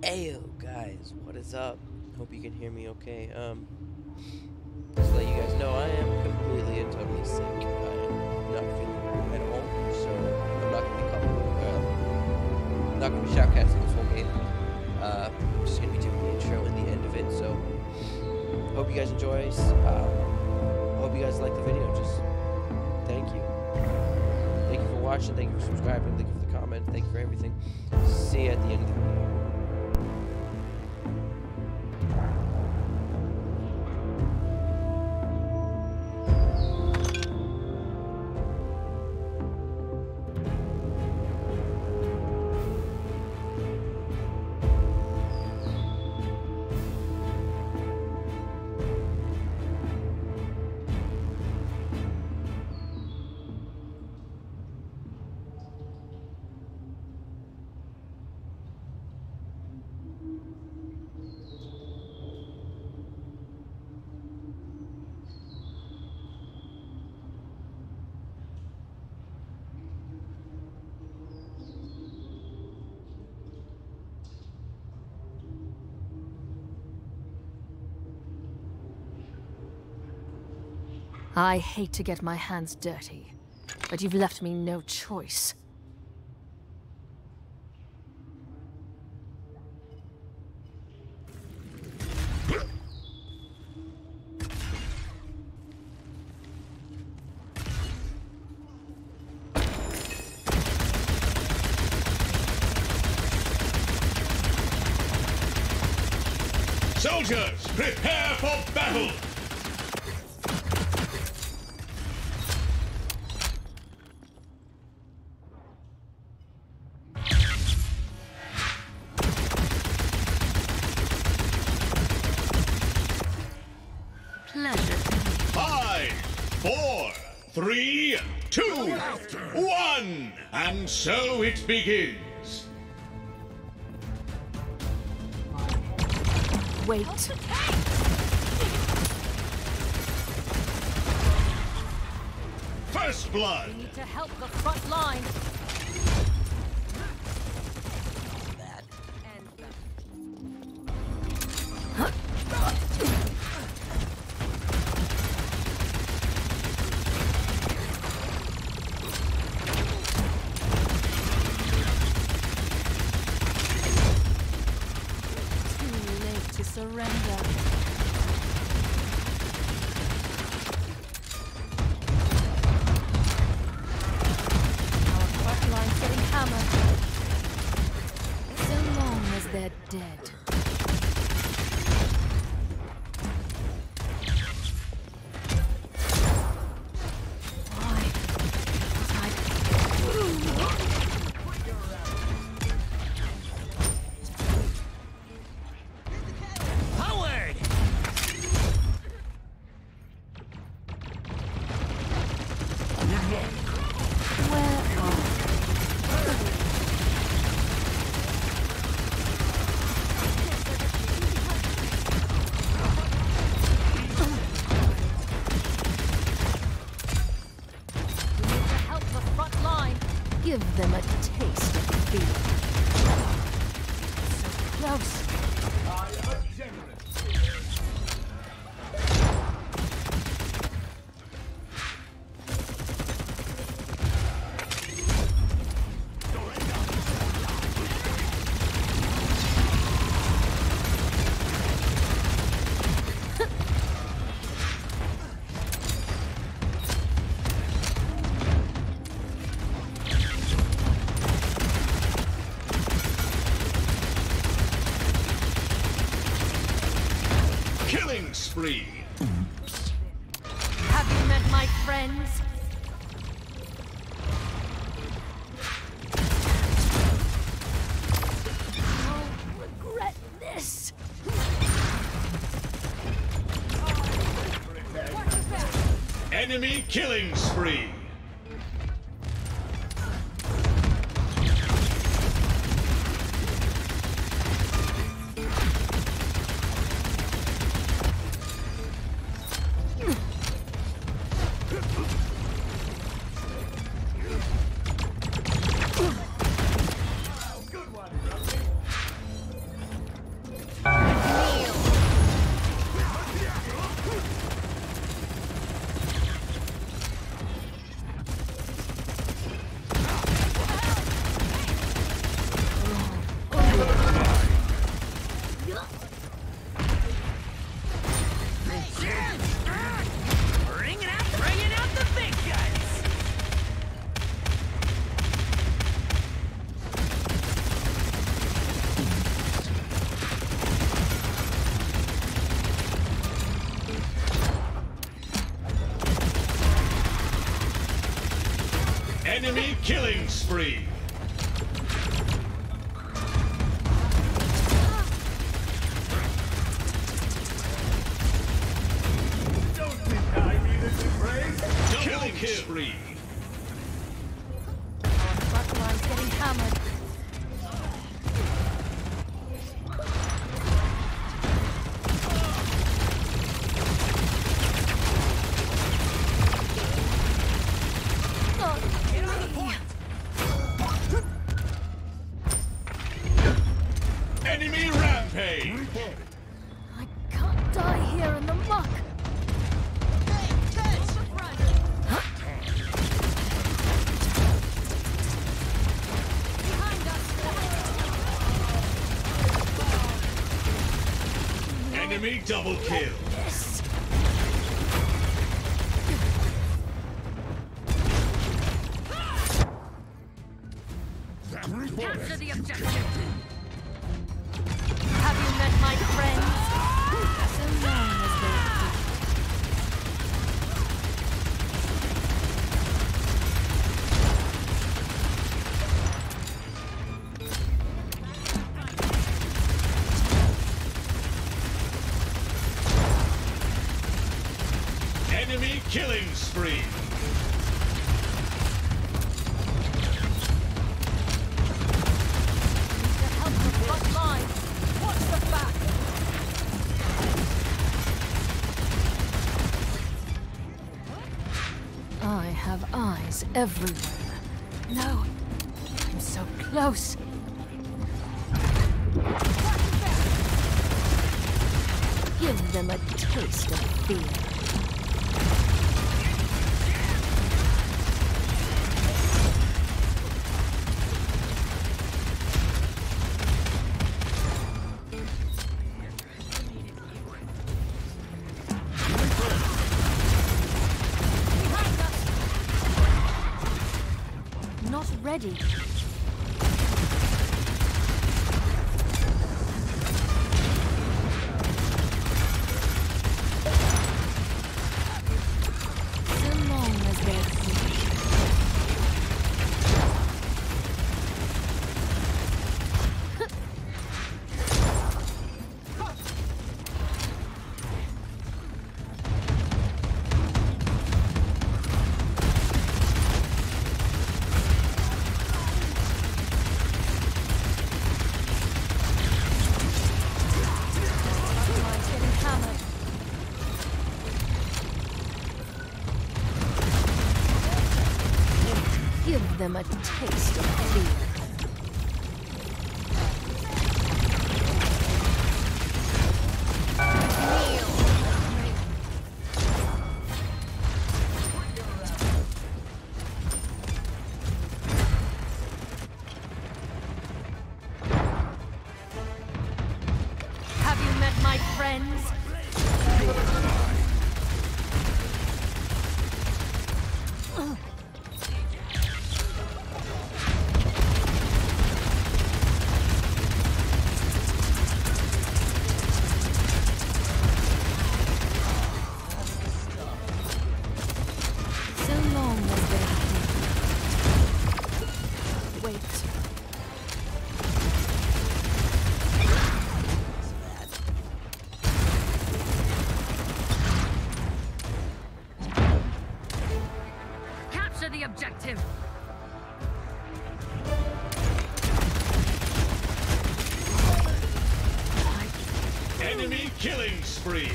Ayo guys, what is up? Hope you can hear me okay. Just to let you guys know, I am completely and totally sick. I'm not feeling good at all, so I'm not gonna be not gonna be shoutcasting this whole game. I'm just gonna be doing the intro and the end of it, so hope you guys enjoy. Hope you guys like the video. Just thank you. Thank you for watching, thank you for subscribing, thank you for the comment, thank you for everything. See you at the end of the video. I hate to get my hands dirty, but you've left me no choice. Soldiers, prepare for battle! Pleasure. 5, 4, 3, 2, 1, and so it begins. Wait. First blood. We need to help the front line. To surrender. Our front line's getting hammered. So long as they're dead. Give them a taste of fear. So close. I am a gentleman. Killing spree. Have you met my friends? I'll regret this. Enemy killing spree. Enemy killing spree. Don't deny me this embrace. Killing spree. Our front line's getting hammered. Enemy rampage. I can't die here in the muck. Enemy double kill. Yes. Capture the objective. Have you met my friends? So long as they Enemy killing spree. to help the front line. Watch the back. I have eyes everywhere. No, I'm so close. Give them a taste of fear. Not ready. So long as they're free. Line's getting hammered. Give them a taste of fear. Have you met my friends? So long as they're here. Wait. Capture the objective. Enemy killing spree.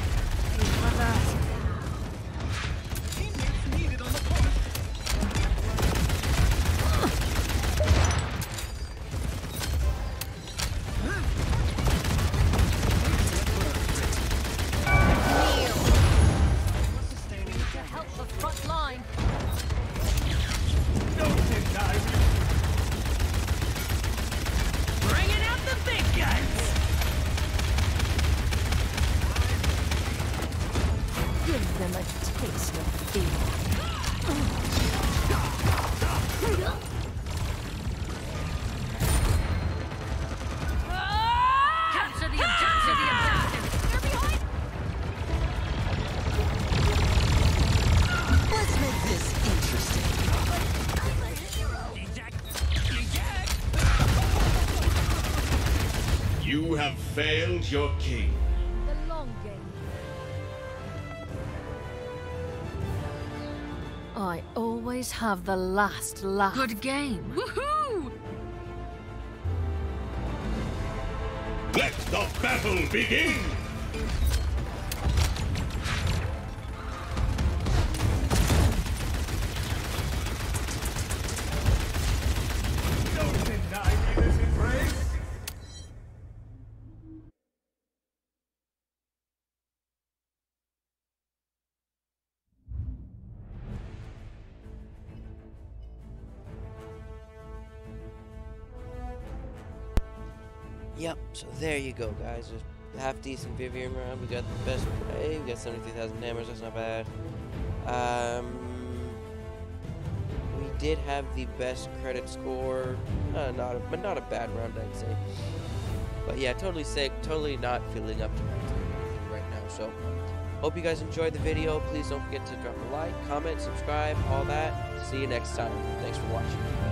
To help the front line. Don't deny me. Bringing out the big guns. Give them a taste of fear. Capture the objective. They're behind. Let's make this interesting. You have failed your king. The long game. I always have the last laugh. Good game. Woohoo! Let the battle begin! Don't deny me this embrace! Yep, so there you go, guys. Just half decent Vivian round. We got the best play. We got 73,000 damage. That's not bad. We did have the best credit score. But not a bad round, I'd say. But yeah, totally sick. Totally not feeling up to my right now. So hope you guys enjoyed the video. Please don't forget to drop a like, comment, subscribe, all that. See you next time. Thanks for watching.